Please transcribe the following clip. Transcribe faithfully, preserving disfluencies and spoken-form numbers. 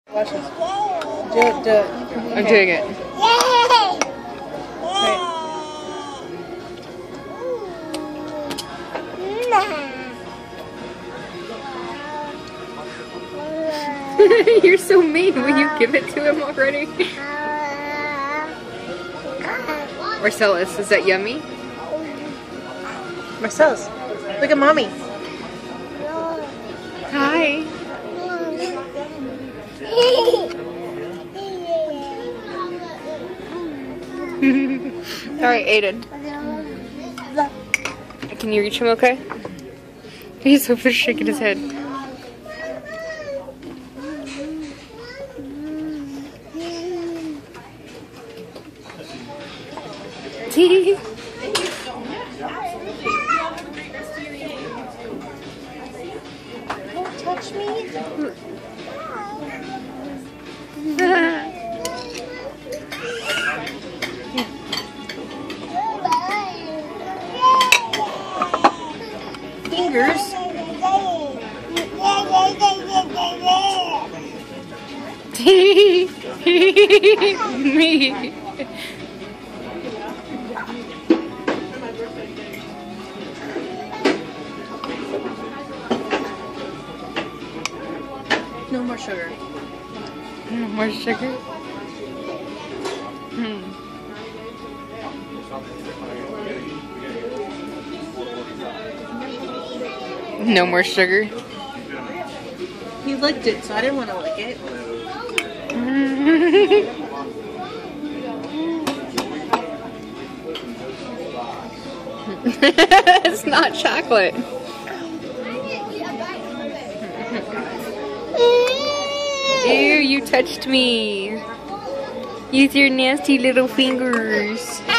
Watch this. Do it, do it. I'm doing it. You're so mean. Will you give it to him already? Marcellus, is that yummy? Marcellus, look at mommy. Hi. Alright, Ayden. Can you reach him okay? He's so fish shaking his head. Don't touch me. Fingers. Me. No more sugar. No more sugar? Hmm. No more sugar? He licked it, so I didn't want to lick it. It's not chocolate. Ew, you touched me. Use your nasty little fingers.